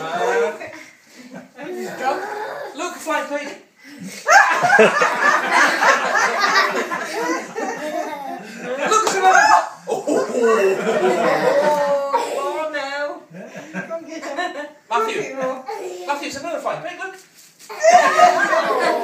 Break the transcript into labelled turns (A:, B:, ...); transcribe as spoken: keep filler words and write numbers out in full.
A: Look, flying pig. Look, it's another. Oh,
B: oh no.
A: Matthew. Matthew, it's another flying pig. Look.